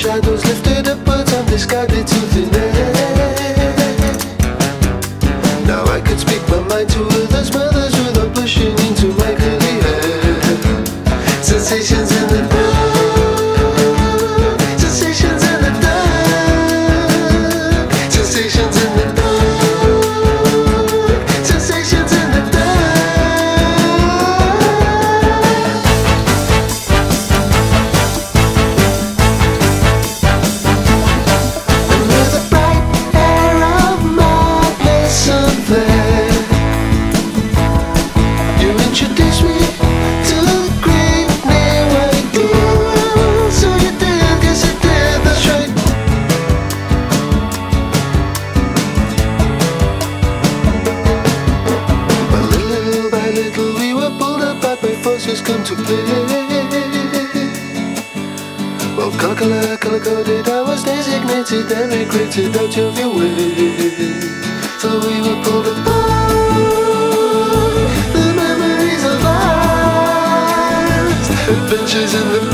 shadows lifted upwards and discarded to thin air. Now I could speak my mind to others' mothers without pushing into my curly hair. Sensations in the dark, sensations in the dark, sensations in the dark, sensations in the dark. Come to play. Well, color-coded, I was designated and regretted out of your way. So we were pulled apart. The memories of ours, adventures in the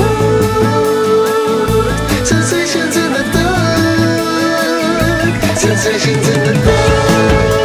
park, sensations in the dark, sensations in the dark.